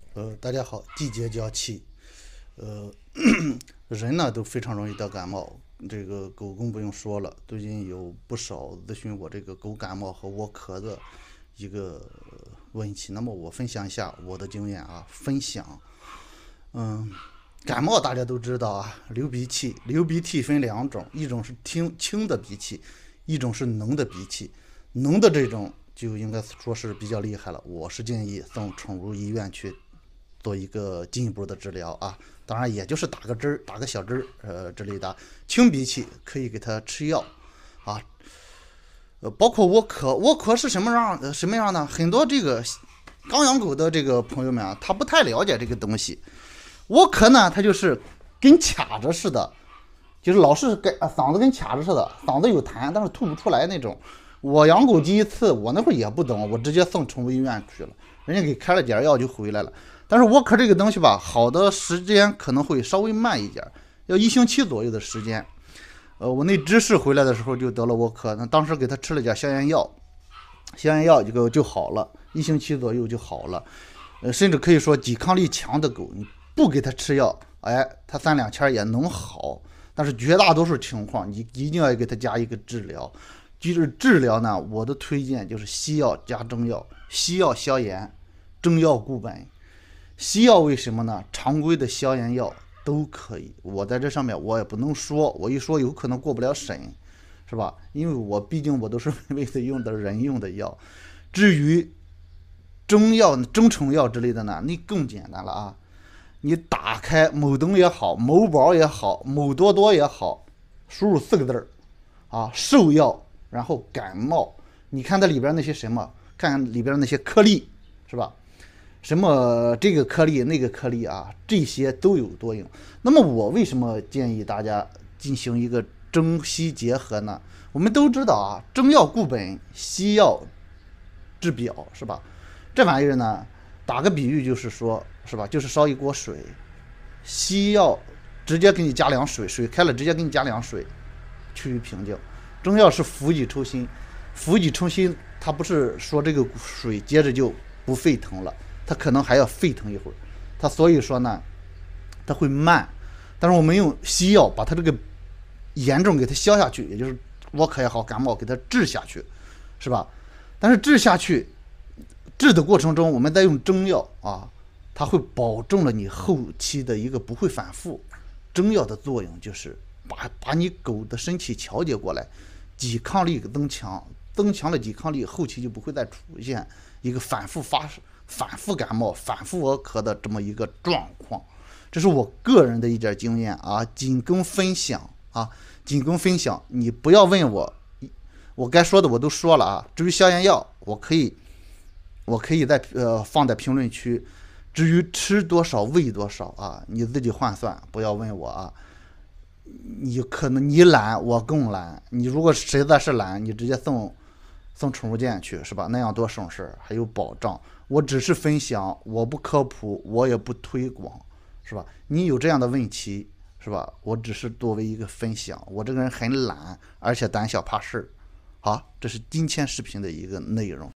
大家好，季节交替，呃，人呢都非常容易得感冒，这个狗更不用说了。最近有不少咨询我这个狗感冒和窝咳的一个问题，那么我分享一下我的经验啊，分享。嗯，感冒大家都知道啊，流鼻涕，流鼻涕分两种，一种是轻的鼻涕，一种是浓的鼻涕。浓的这种就应该说是比较厉害了，我是建议送宠物医院去做一个进一步的治疗啊。当然，也就是打个针儿、打个小针儿，之类的。轻鼻涕可以给它吃药啊。包括窝壳，窝壳是什么样呢？很多这个刚养狗的这个朋友们啊，他不太了解这个东西。窝壳呢，它就是跟卡着似的，就是老是嗓子跟卡着似的，嗓子有痰，但是吐不出来那种。我养狗第一次，我那会儿也不懂，我直接送宠物医院去了，人家给开了点药就回来了。但是窝壳这个东西吧，好的时间可能会稍微慢一点，要1星期左右的时间。我那知识回来的时候就得了窝壳，那当时给他吃了点消炎药，消炎药就好了，1星期左右就好了。甚至可以说抵抗力强的狗，你不给它吃药，哎，它3、2天也能好。但是绝大多数情况，你一定要给它加一个治疗。就是治疗呢，我的推荐就是西药加中药，西药消炎，中药固本。西药为什么呢？常规的消炎药都可以，我在这上面我也不能说，我一说有可能过不了审，是吧？因为我毕竟我都是为了用的人用的药。至于中药、中成药之类的呢，那更简单了啊！你打开某东也好，某宝也好，某多多也好，输入4个字啊，兽药，然后感冒，你看它里边那些什么，看里边那些颗粒，是吧？什么这个颗粒那个颗粒啊，这些都有多用。那么我为什么建议大家进行一个中西结合呢？我们都知道啊，中药固本，西药治表，是吧？这玩意儿呢，打个比喻就是说，是吧？就是烧一锅水，西药直接给你加凉水，水开了直接给你加凉水，趋于平静。中药是釜底抽薪，釜底抽薪，它不是说这个水接着就不沸腾了，它可能还要沸腾一会儿。它所以说呢，它会慢。但是我们用西药把它这个严重给它消下去，也就是窝壳也好，感冒给它治下去，是吧？但是治下去，治的过程中，我们再用中药啊，它会保证了你后期的一个不会反复。中药的作用就是把你狗的身体调节过来，抵抗力增强，增强了抵抗力，后期就不会再出现一个反复感冒、反复窝壳的这么一个状况。这是我个人的一点经验啊，仅供分享啊，仅供分享。你不要问我，我该说的我都说了啊。至于消炎药，我可以放在评论区。至于吃多少喂多少啊，你自己换算，不要问我啊。你可能你懒，我更懒。你如果实在是懒，你直接送宠物店去，是吧？那样多省事，还有保障。我只是分享，我不科普，我也不推广，是吧？你有这样的问题，是吧？我只是作为一个分享。我这个人很懒，而且胆小怕事。好，这是今天视频的一个内容。